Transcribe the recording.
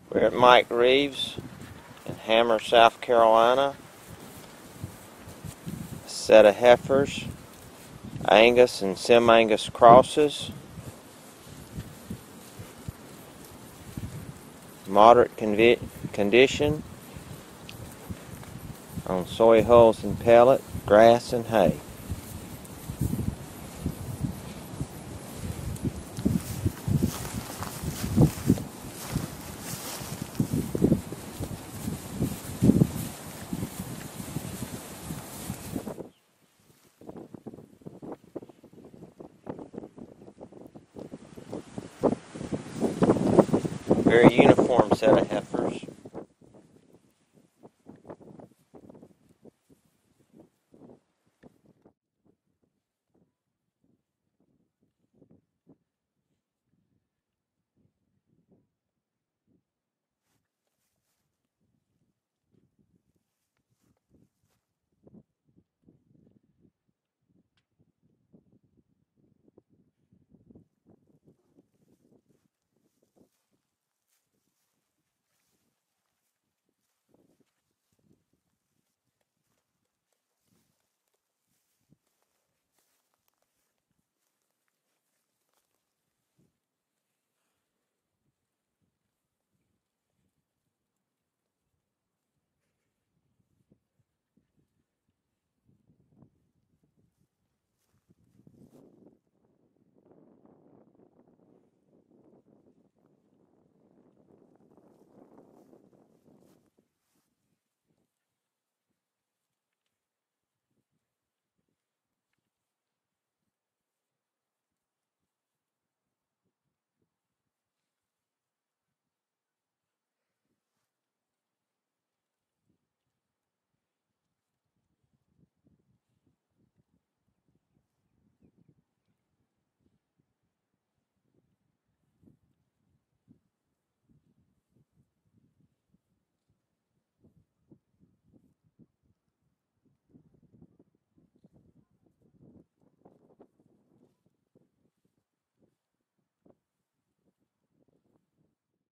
We're at Mike Reeves in Hammer, South Carolina. A set of heifers, Angus and Sem-Angus crosses. Moderate condition on soy hulls and pellet, grass and hay. Very uniform set of heifers.